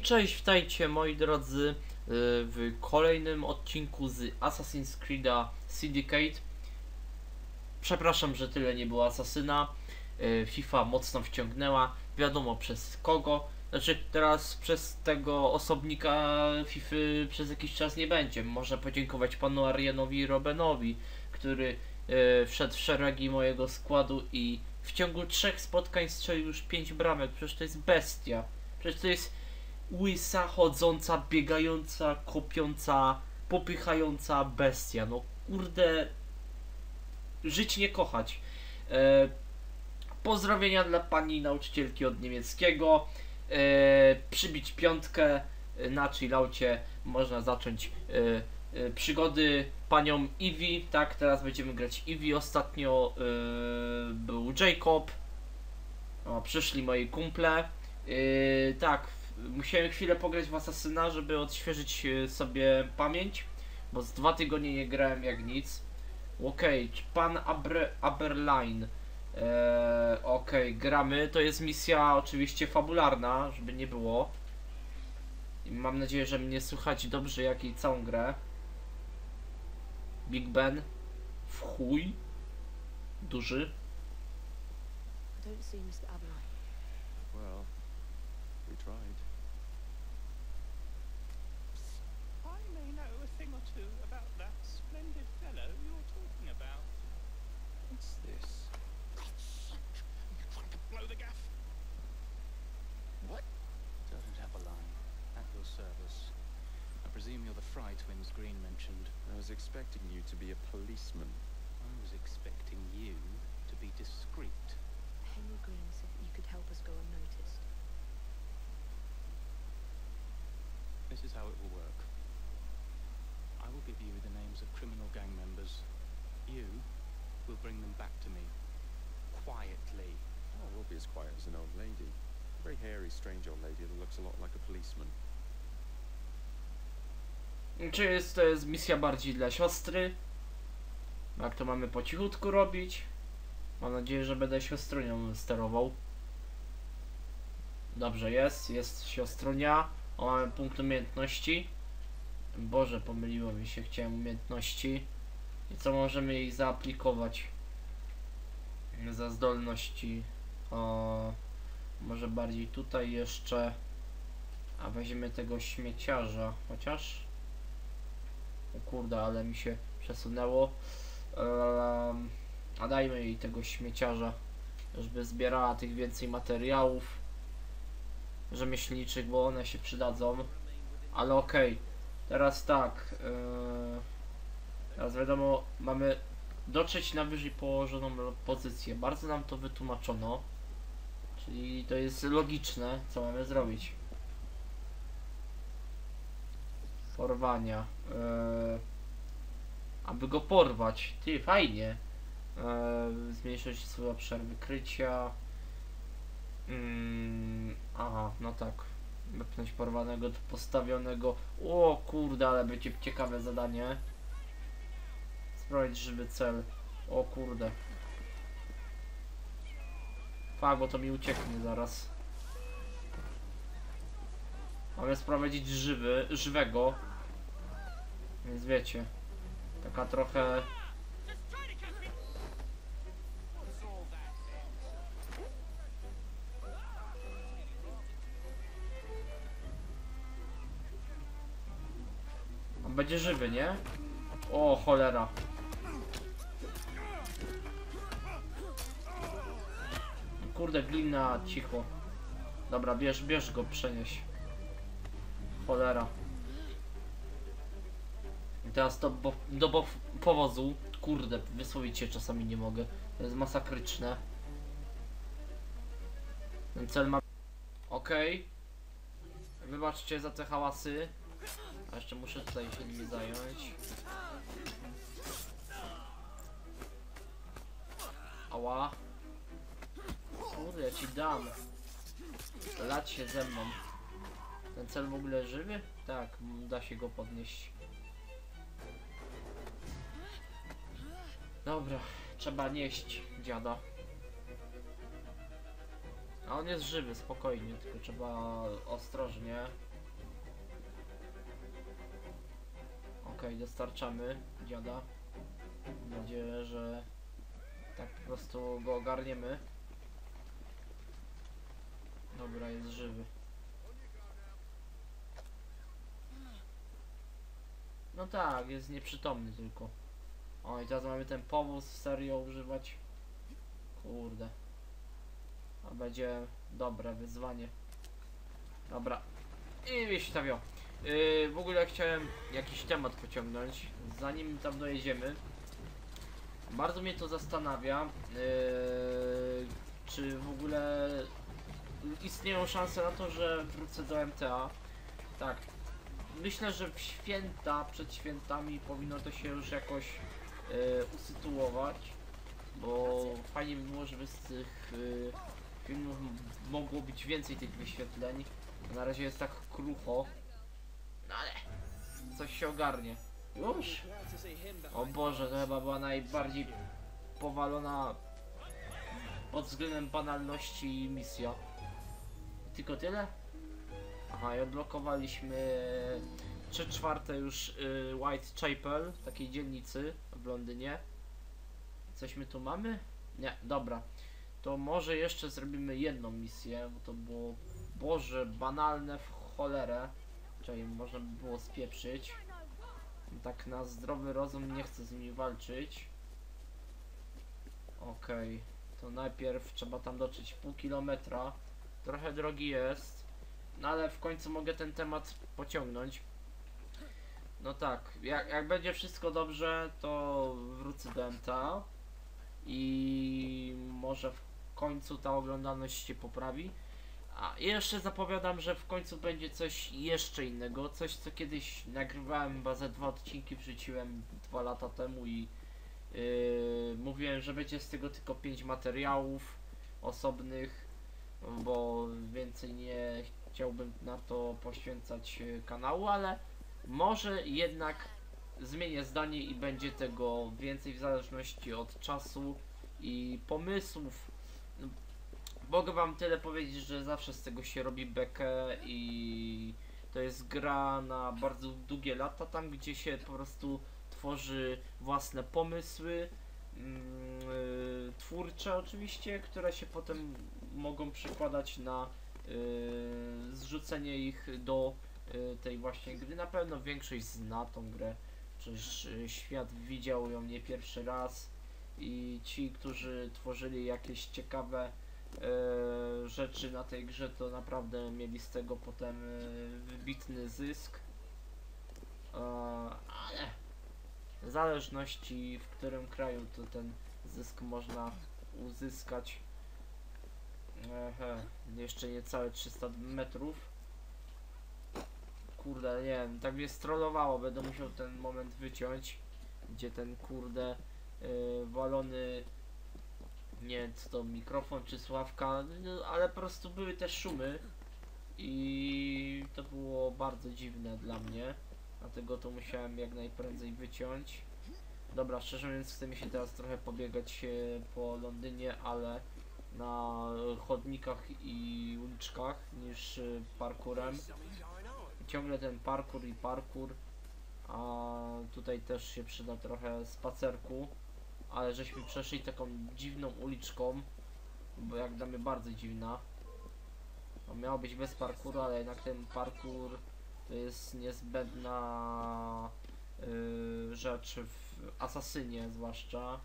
cześć, witajcie moi drodzy w kolejnym odcinku z Assassin's Creed'a Syndicate. Przepraszam, że tyle nie było asasyna. FIFA mocno wciągnęła, wiadomo przez kogo. Znaczy teraz przez tego osobnika FIFA przez jakiś czas nie będzie. Można podziękować panu Arianowi i Robenowi, który wszedł w szeregi mojego składu i w ciągu 3 spotkań strzelił już 5 bramek. Przecież to jest bestia. Przecież to jest łysa, chodząca, biegająca, kopiąca, popychająca bestia. No kurde, żyć nie kochać. Pozdrowienia dla pani nauczycielki od niemieckiego. Przybić piątkę na chillaucie. Można zacząć przygody panią Eevee. Tak, teraz będziemy grać Eevee. Ostatnio był Jacob. O, przyszli moi kumple. Tak, musiałem chwilę pograć w Asasyna, żeby odświeżyć sobie pamięć, bo z 2 tygodnie nie grałem jak nic. Okej, pan Aberline. Okej, gramy. To jest misja oczywiście fabularna, żeby nie było. I mam nadzieję, że mnie słychać dobrze, jak i całą grę. Big Ben. W chuj. Duży. Well, we tried. I may know a thing or two about that splendid fellow you're talking about. What's this? You trying to blow the gaff? What? Sergeant Aberline, at your service. I presume you're the Fry twins Green mentioned. I was expecting you to be a policeman. I was expecting you to be discreet. Henry Green said that you could help us go unnoticed. This is how it will work. I will give you the names of criminal gang members. You will bring them back to me. Quietly. Oh, I won't be as quiet as an old lady. A very hairy, strange old lady that looks a lot like a policeman. Czy to jest misja bardziej dla siostry? Jak to mamy po cichutku robić? Mam nadzieję, że będę siostronią sterował. Dobrze, jest siostronia. O, mamy punkt umiejętności. Boże, pomyliło mi się, chciałem umiejętności. I co możemy jej zaaplikować? Za zdolności. O, może bardziej tutaj jeszcze. A weźmiemy tego śmieciarza, chociaż. O kurde, ale mi się przesunęło. A dajmy jej tego śmieciarza, żeby zbierała tych więcej materiałów rzemieślniczych, bo one się przydadzą. Ale okej, teraz tak. Teraz wiadomo, mamy dotrzeć na wyżej położoną pozycję. Bardzo nam to wytłumaczono. Czyli to jest logiczne, co mamy zrobić. Porwania. Aby go porwać. Ty, fajnie. Zmniejszyć swój obszar wykrycia. Aha, no tak. Wypchnąć porwanego do postawionego. O kurde, ale będzie ciekawe zadanie. Sprawdzić żywy cel. O kurde. Fak, bo to mi ucieknie zaraz. Mamy sprowadzić żywego. Więc wiecie. Taka trochę... On będzie żywy, nie? O, cholera. Kurde, glina, cicho. Dobra, bierz go, przenieś. Cholera. I teraz do powozu. Kurde, wysłowić się czasami nie mogę. To jest masakryczne. Ten cel ma... Okej. Wybaczcie za te hałasy. A jeszcze muszę tutaj się nimi zająć. Ała. Kurde, ja ci dam. Lać się ze mną. Ten cel w ogóle żywy? Tak, da się go podnieść. Dobra, trzeba nieść dziada. A on jest żywy, spokojnie, tylko trzeba ostrożnie. Okej, dostarczamy dziada. Mam nadzieję, że tak po prostu go ogarniemy. Dobra, jest żywy. No tak, jest nieprzytomny tylko. O, i teraz mamy ten powóz serio używać. Kurde. A będzie dobre wyzwanie. Dobra. I wyśtawio. W ogóle chciałem jakiś temat pociągnąć, zanim tam dojedziemy. Bardzo mnie to zastanawia, czy w ogóle istnieją szanse na to, że wrócę do MTA. Tak. Myślę, że w święta, przed świętami powinno to się już jakoś usytuować, bo fajnie by było, żeby z tych filmów mogło być więcej tych wyświetleń. Na razie jest tak krucho, no ale coś się ogarnie. Już? O Boże, to chyba była najbardziej powalona pod względem banalności misja. Tylko tyle? Aha, i odblokowaliśmy 3/4 już Whitechapel, takiej dzielnicy w Londynie. Coś my tu mamy? Nie, dobra. To może jeszcze zrobimy jedną misję, bo to było, Boże, banalne w cholerę. Czyli można by było spieprzyć. Tak na zdrowy rozum nie chcę z nimi walczyć. Okej, to najpierw trzeba tam dotrzeć pół kilometra. Trochę drogi jest, no ale w końcu mogę ten temat pociągnąć. No tak, jak będzie wszystko dobrze, to wrócę do MTA i może w końcu ta oglądalność się poprawi. A jeszcze zapowiadam, że w końcu będzie coś jeszcze innego, coś co kiedyś nagrywałem, chyba ze 2 odcinki wrzuciłem 2 lata temu i mówiłem, że będzie z tego tylko 5 materiałów osobnych, bo więcej nie chciałbym na to poświęcać kanału, ale może jednak zmienię zdanie i będzie tego więcej w zależności od czasu i pomysłów. Mogę wam tyle powiedzieć, że zawsze z tego się robi bekę i to jest gra na bardzo długie lata, tam gdzie się po prostu tworzy własne pomysły twórcze oczywiście, które się potem mogą przekładać na zrzucenie ich do tej właśnie gry. Na pewno większość zna tą grę, przecież świat widział ją nie pierwszy raz i ci, którzy tworzyli jakieś ciekawe rzeczy na tej grze, to naprawdę mieli z tego potem wybitny zysk, ale w zależności w którym kraju to ten zysk można uzyskać. Jeszcze niecałe 300 metrów. Kurde, nie wiem, tak mnie strollowało, będę musiał ten moment wyciąć, gdzie ten kurde walony, nie wiem co to, mikrofon czy słuchawka, no, ale po prostu były te szumy i to było bardzo dziwne dla mnie, dlatego to musiałem jak najprędzej wyciąć. Dobra, szczerze mówiąc chce mi się teraz trochę pobiegać po Londynie, ale na chodnikach i uliczkach niż parkurem. Ciągle ten parkur, a tutaj też się przyda trochę spacerku, ale żeśmy przeszli taką dziwną uliczką, bo jak dla mnie bardzo dziwna. No, miało być bez parkuru, ale jednak ten parkur to jest niezbędna rzecz w Asasynie zwłaszcza.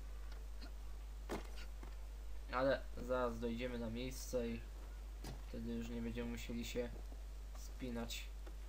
Ale zaraz dojdziemy na miejsce i wtedy już nie będziemy musieli się spinać.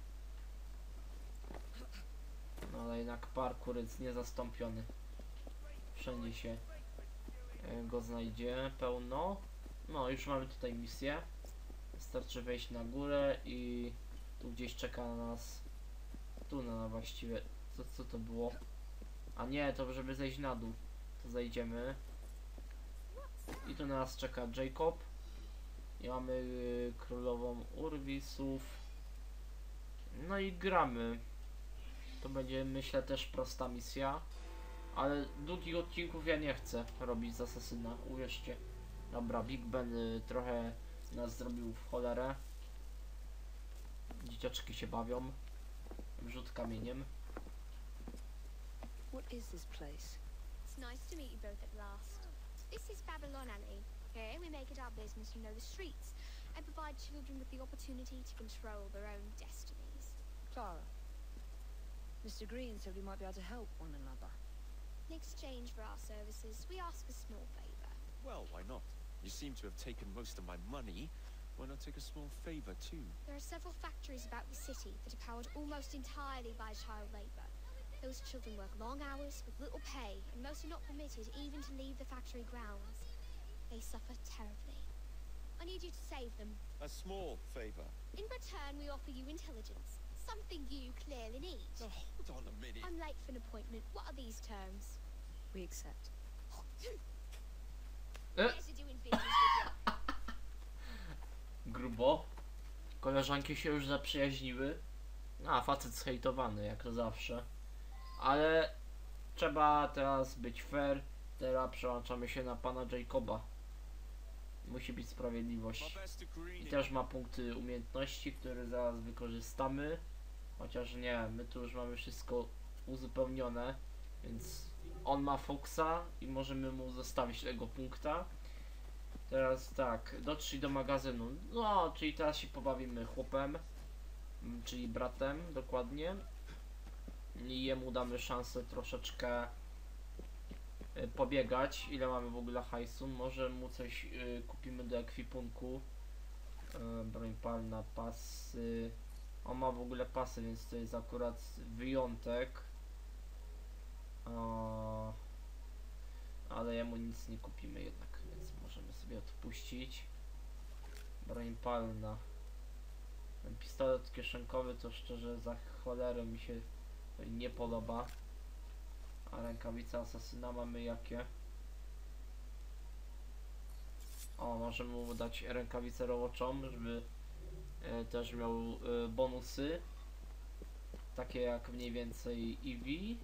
No ale jednak parkour jest niezastąpiony. Wszędzie się go znajdzie pełno. No już mamy tutaj misję. Wystarczy wejść na górę i tu gdzieś czeka na nas tunel właściwie. Co to było? A nie, to żeby zejść na dół. To zejdziemy. I tu na nas czeka Jacob. I mamy królową Urwisów. No i gramy. To będzie, myślę, też prosta misja. Ale długich odcinków ja nie chcę robić z Asasyna, uwierzcie. Dobra, Big Ben trochę nas zrobił w cholerę. Dzieciaczki się bawią. Wrzut kamieniem. What is this place? It's nice to meet you both at last. This is Babylon Alley. Here we make it our business to know the streets and provide children with the opportunity to control their own destinies. Clara. Mr. Green said we might be able to help one another. In exchange for our services, we ask a small favor. Well, why not? You seem to have taken most of my money. Why not take a small favor too? There are several factories about the city that are powered almost entirely by child labor. Those children work long hours with little pay, and most are not permitted even to leave the factory grounds. They suffer terribly. I need you to save them. A small favor. In return, we offer you intelligence, something you clearly need. Oh, hold on a minute. I'm late for an appointment. What are these terms? We accept. Here's to doing business with you. Grubo. Koleżanki się już zaprzyjaźniły. A, facet zhejtowany, jak to zawsze. Ale trzeba teraz być fair. Teraz przełączamy się na pana Jacoba. Musi być sprawiedliwość. I też ma punkty umiejętności, które zaraz wykorzystamy. Chociaż nie, my tu już mamy wszystko uzupełnione. Więc on ma Foxa i możemy mu zostawić tego punkta. Teraz tak, dotrzyj do magazynu. No, czyli teraz się pobawimy chłopem. Czyli bratem, dokładnie. I jemu damy szansę troszeczkę pobiegać. Ile mamy w ogóle hajsu? Może mu coś kupimy do ekwipunku. Broń palna, pasy. On ma w ogóle pasy, więc to jest akurat wyjątek. Ale jemu nic nie kupimy jednak, więc możemy sobie odpuścić. Broń palna. Ten pistolet kieszonkowy to szczerze za cholerę mi się nie podoba. A rękawice asasyna mamy jakie? O, możemy mu dać rękawicę roboczą, żeby też miał bonusy. Takie jak mniej więcej Eevee.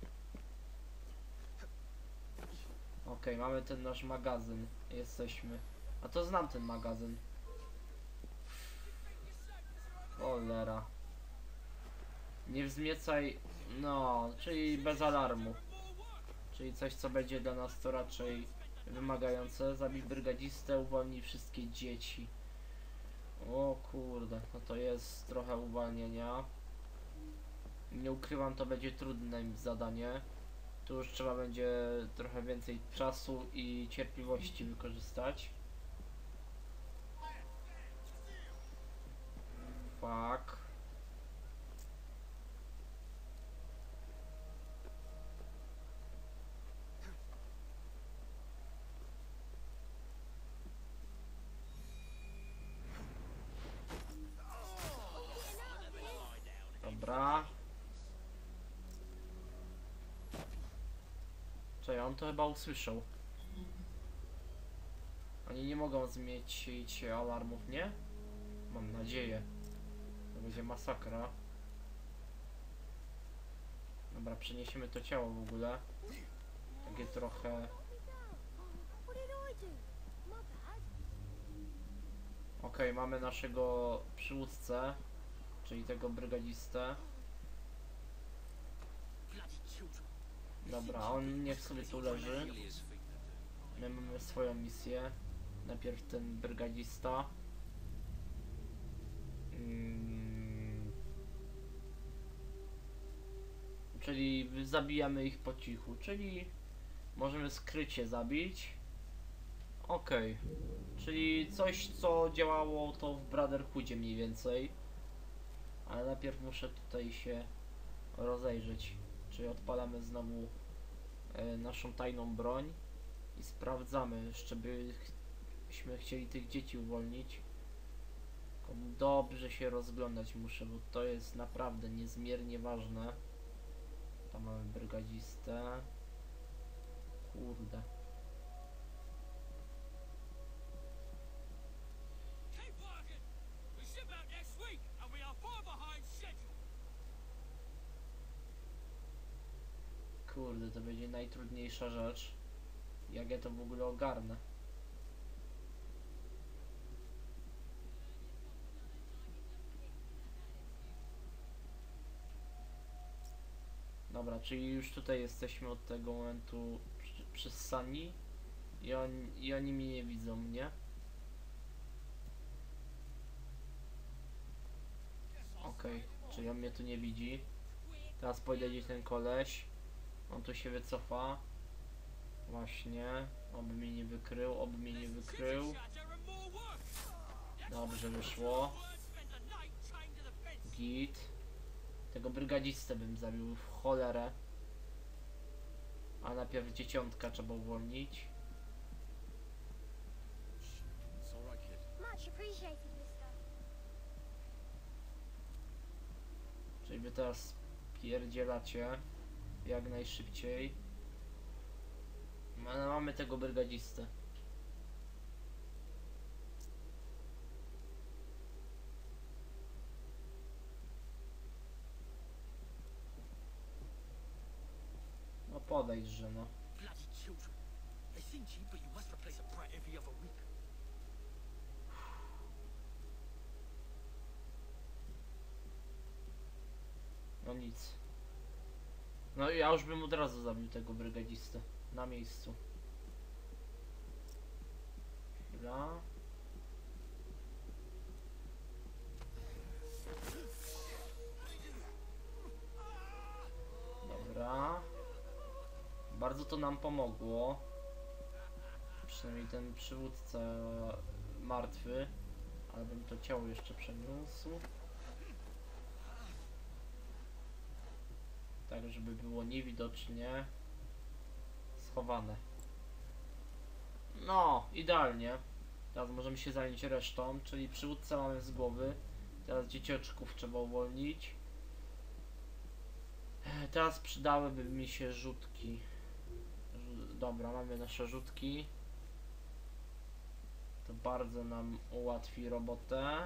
Okej, mamy ten nasz magazyn. Jesteśmy. A to znam ten magazyn. Cholera. Nie wzmiecaj. No, czyli bez alarmu. Czyli coś, co będzie dla nas to raczej wymagające. Zabij brygadzistę, uwolnij wszystkie dzieci. O kurde, no to jest trochę uwalnienia. Nie ukrywam, to będzie trudne zadanie. Tu już trzeba będzie trochę więcej czasu i cierpliwości wykorzystać. Fuck. Dobra. Czekaj, on to chyba usłyszał. Oni nie mogą zmiecić alarmów, nie? Mam nadzieję. To będzie masakra. Dobra, przeniesiemy to ciało w ogóle. Takie trochę... Okej, mamy naszego przywódcę, czyli tego brygadzistę. Dobra, on niech sobie tu leży. My mamy swoją misję. Najpierw ten brygadzista. Czyli zabijamy ich po cichu, czyli możemy skrycie zabić. Okej. Czyli coś, co działało to w Brotherhoodzie mniej więcej. Ale najpierw muszę tutaj się rozejrzeć. Czyli odpalamy znowu naszą tajną broń i sprawdzamy, jeszcze byśmy chcieli tych dzieci uwolnić. Tylko dobrze się rozglądać muszę, bo to jest naprawdę niezmiernie ważne. Tam mamy brygadzistę. Kurde. Kurde, to będzie najtrudniejsza rzecz. Jak ja to w ogóle ogarnę. Dobra, czyli już tutaj jesteśmy od tego momentu przessani i oni mnie nie widzą, nie? Okej, czyli on mnie tu nie widzi. Teraz pójdę gdzieś ten koleś. On tu się wycofa. Właśnie. Oby mnie nie wykrył, oby mnie nie wykrył. Dobrze wyszło. Git. Tego brygadzistę bym zabił w cholerę. A najpierw dzieciątka trzeba uwolnić. It's all right, kid. Much appreciated, mister. Czyli wy teraz pierdzielacie jak najszybciej. Ale mamy tego brygadzistę. No podejdź, że no. Bloody children. They seem cheap, but you must replace a brat every other week. No nic. No ja już bym od razu zabił tego brygadzistę. Na miejscu. Chwila. Dobra. Bardzo to nam pomogło. Przynajmniej ten przywódca martwy. Ale bym to ciało jeszcze przeniósł. Tak, żeby było niewidocznie schowane. No, idealnie. Teraz możemy się zająć resztą, czyli przywódcę mamy z głowy. Teraz dzieciaczków trzeba uwolnić. Teraz przydałyby mi się rzutki. Dobra, mamy nasze rzutki. To bardzo nam ułatwi robotę.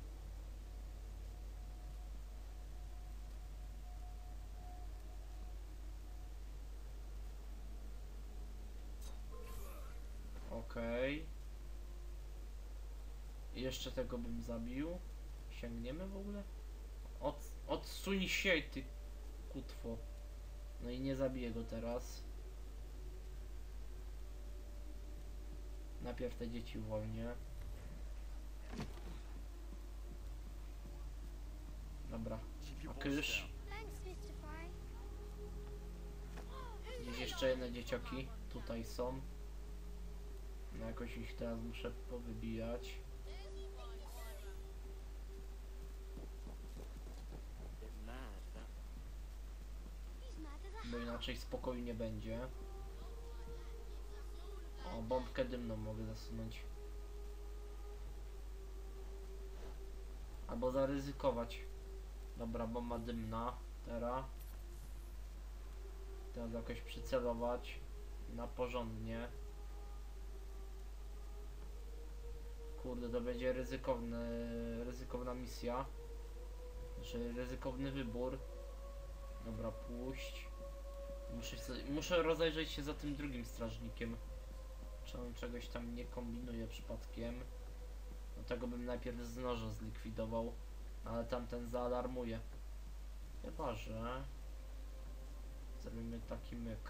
Okej. Jeszcze tego bym zabił. Sięgniemy w ogóle? Odsuń się, ty kutwo. No i nie zabiję go teraz. Najpierw te dzieci uwolnię. Dobra. A kysz. Thanks, Mr. Fry. Gdzieś jeszcze jedne dzieciaki tutaj są. No jakoś ich teraz muszę powybijać. They're mad, that He's mad as a Bo inaczej spokoju nie będzie. O, bombkę dymną mogę zasunąć. Albo zaryzykować. Dobra, bomba dymna. Teraz jakoś przycelować na porządnie. Kurde, to będzie ryzykowna misja. Znaczy ryzykowny wybór. Dobra, puść. Muszę rozejrzeć się za tym drugim strażnikiem. Czy on czegoś tam nie kombinuje przypadkiem. No tego bym najpierw z noża zlikwidował. Ale tamten zaalarmuje. Chyba, że zrobimy taki myk.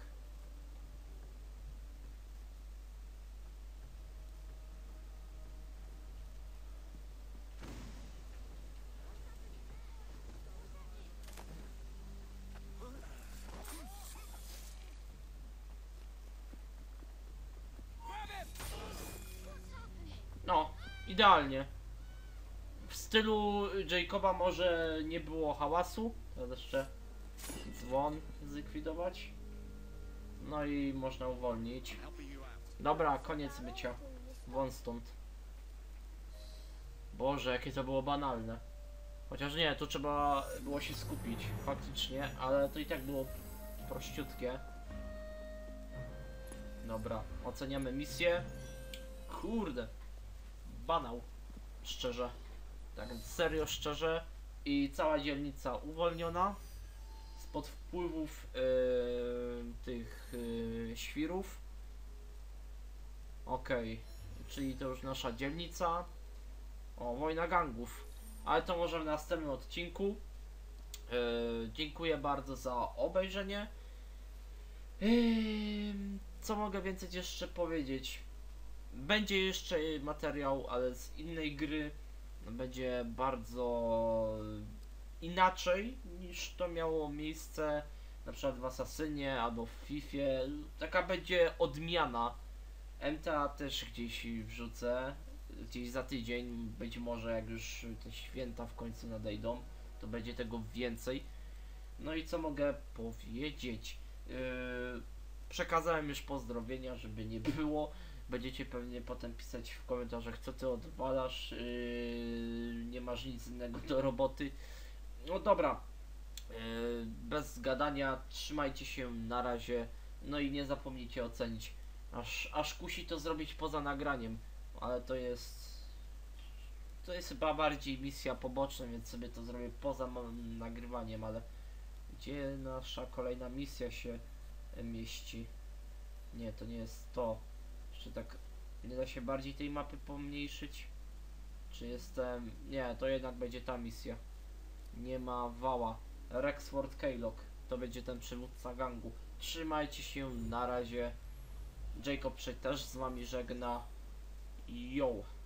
No, idealnie. W stylu Jacoba może nie było hałasu. Teraz jeszcze dzwon zlikwidować. No i można uwolnić. Dobra, koniec mycia. Won stąd. Boże, jakie to było banalne. Chociaż nie, tu trzeba było się skupić faktycznie, ale to i tak było prościutkie. Dobra, oceniamy misję. Kurde. Banał. Szczerze. Tak serio szczerze. I cała dzielnica uwolniona. Spod wpływów tych świrów. Okej. Czyli to już nasza dzielnica. O, wojna gangów. Ale to może w następnym odcinku. Dziękuję bardzo za obejrzenie. Co mogę więcej jeszcze powiedzieć? Będzie jeszcze materiał, ale z innej gry. Będzie bardzo inaczej niż to miało miejsce na przykład w Asasynie albo w Fifie. Taka będzie odmiana. MTA też gdzieś wrzucę, gdzieś za tydzień, być może jak już te święta w końcu nadejdą, to będzie tego więcej. No i co mogę powiedzieć? Przekazałem już pozdrowienia, żeby nie było. Będziecie pewnie potem pisać w komentarzach, co ty odwalasz, nie masz nic innego do roboty. No dobra, bez gadania, trzymajcie się, na razie. No i nie zapomnijcie ocenić. Aż kusi to zrobić poza nagraniem, ale to jest chyba bardziej misja poboczna, więc sobie to zrobię poza nagrywaniem, ale gdzie nasza kolejna misja się mieści? Nie, to nie jest to. Jeszcze tak, nie da się bardziej tej mapy pomniejszyć? Czy jestem... Nie, to jednak będzie ta misja. Nie ma wała. Rexford Keylock. To będzie ten przywódca gangu. Trzymajcie się, na razie. Jacob się też z wami żegna. Yo!